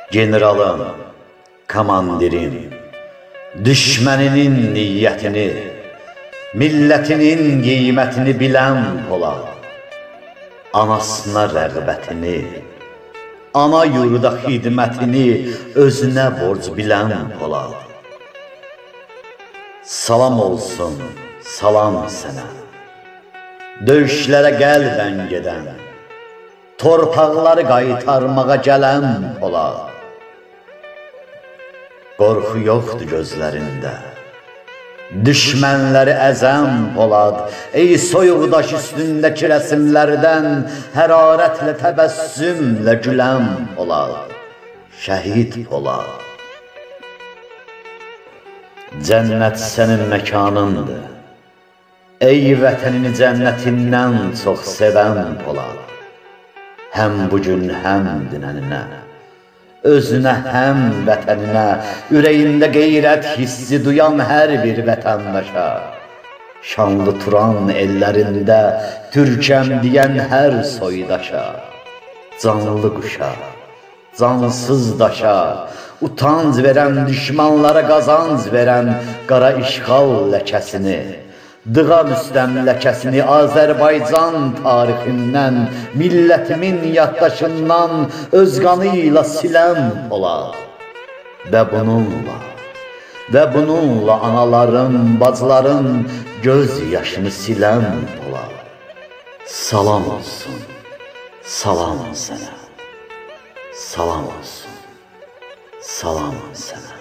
generalın, komandirin, düşməninin niyyətini, millətinin qiymətini bilən Polad, anasına rəğbətini, ana yurda xidmətini özünə borc bilən Polad. Salam olsun, salam sənə, döyüşlərə qəlbən gedən, torpaqları qaytarmağa gələn Polad. Qorxu yoxdur gözlərində, düşmənləri əzən Polad. Ey soyuqdaş üstündəki rəsimlərdən hərarətlə təbəssümlə gülən Polad, şəhid Polad. Cənnət sənin məkanındır, ey vətənini cənnətindən çox sevən Polad. Həm bugün, həm dinəninə, özünə, həm vətəninə, ürəyində qeyrət hissi duyan hər bir vətəndaşa, şanlı Turan ellərində Türkəm deyən hər soydaşa, canlı quşa, cansız daşa, utanc verən düşmanlara qazanc verən qara işğal ləkəsini, dığa müstəmləkəsini Azərbaycan tarixindən, millətimin yaddaşından öz qanıyla silən Polad. Və bununla analarım, bacıların göz yaşını silən Polad. Salam olsun, salam sənə, salam olsun, salam sənə.